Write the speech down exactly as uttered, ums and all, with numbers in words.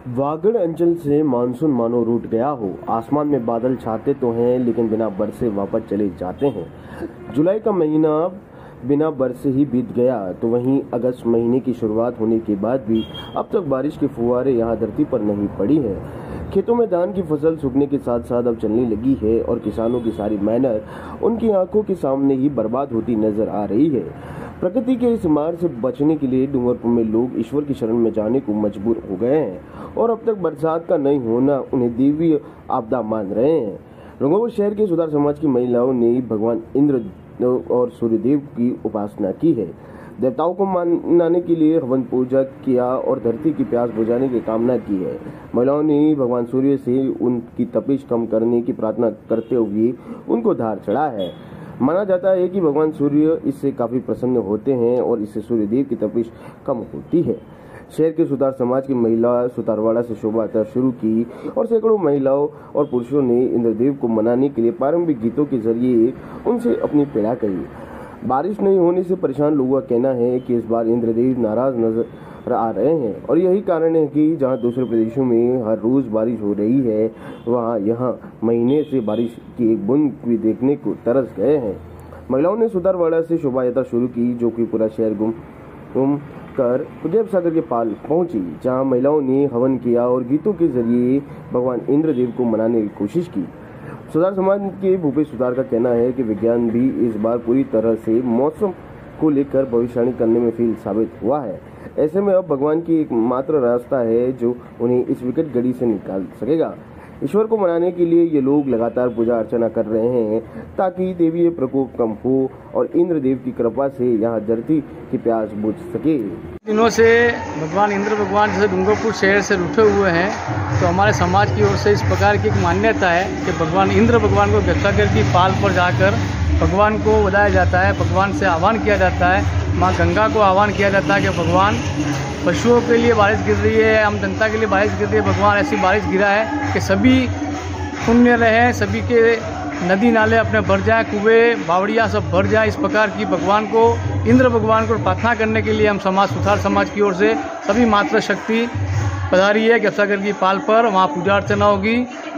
वागड़ अंचल से मानसून मानो रूठ गया हो। आसमान में बादल छाते तो हैं लेकिन बिना बरसे वापस चले जाते हैं। जुलाई का महीना बिना बरसे ही बीत गया तो वहीं अगस्त महीने की शुरुआत होने के बाद भी अब तक बारिश के फुहारे यहाँ धरती पर नहीं पड़ी है। खेतों में धान की फसल सूखने के साथ साथ अब चलने लगी है और किसानों की सारी मेहनत उनकी आंखों के सामने ही बर्बाद होती नजर आ रही है। प्रकृति के इस मार से बचने के लिए डूंगरपुर में लोग ईश्वर की शरण में जाने को मजबूर हो गए हैं और अब तक बरसात का नहीं होना उन्हें देवी आपदा मान रहे हैं। रंगोपुर शहर के सुधार समाज की महिलाओं ने भगवान इंद्र और सूर्यदेव की उपासना की है। देवताओं को मनाने के लिए हवन पूजा किया और धरती की प्यास बुझाने की कामना की है। महिलाओं ने भगवान सूर्य से उनकी तपिश कम करने की प्रार्थना करते हुए उनको धार चढ़ा है। माना जाता है कि भगवान सूर्य इससे काफी प्रसन्न होते हैं और इससे सूर्यदेव की तपिश कम होती है। शहर के सुतार समाज की महिला सुतारवाड़ा से शोभा यात्रा शुरू की और सैकड़ों महिलाओं और पुरुषों ने इंद्रदेव को मनाने के लिए पारंपरिक गीतों के जरिए उनसे अपनी पीड़ा कही। बारिश नहीं होने से परेशान लोगों का कहना है कि इस बार इंद्रदेव नाराज नजर आ रहे हैं और यही कारण है कि जहां दूसरे प्रदेशों में हर रोज बारिश हो रही है वहां यहां महीने से बारिश की एक बूंद भी देखने को तरस गए हैं। महिलाओं ने सुतारवाड़ा से शोभा यात्रा शुरू की जो कि पूरा शहर घूम घूम कर उदयप सागर के पाल पहुंची, जहां महिलाओं ने हवन किया और गीतों के जरिए भगवान इंद्रदेव को मनाने की कोशिश की। सुधार समाज के भूपेश सुधार का कहना है कि विज्ञान भी इस बार पूरी तरह से मौसम को लेकर भविष्यवाणी करने में फेल साबित हुआ है। ऐसे में अब भगवान की एकमात्र रास्ता है जो उन्हें इस विकट घड़ी से निकाल सकेगा। ईश्वर को मनाने के लिए ये लोग लगातार पूजा अर्चना कर रहे हैं ताकि देवीय प्रकोप कम हो और इंद्रदेव की कृपा से यहाँ धरती की प्यास बुझ सके। दिनों से भगवान इंद्र भगवान जैसे डूंगरपुर शहर से रूठे हुए हैं तो हमारे समाज की ओर से इस प्रकार की एक मान्यता है कि भगवान इंद्र भगवान को गंगासागर की पाल पर जाकर भगवान को बुलाया जाता है, भगवान से आह्वान किया जाता है, माँ गंगा को आह्वान किया जाता है कि भगवान पशुओं के लिए बारिश गिर रही है, हम जनता के लिए बारिश गिर रही है, भगवान ऐसी बारिश गिरा है कि सभी पुण्य रहें, सभी के नदी नाले अपने भर जाएँ, कुएँ बावड़ियाँ सब भर जाएँ। इस प्रकार की भगवान को इंद्र भगवान को प्रार्थना करने के लिए हम समाज सुधार समाज की ओर से सभी मातृ शक्ति पधारी है गंगासागर की पाल पर, वहाँ पूजा अर्चना होगी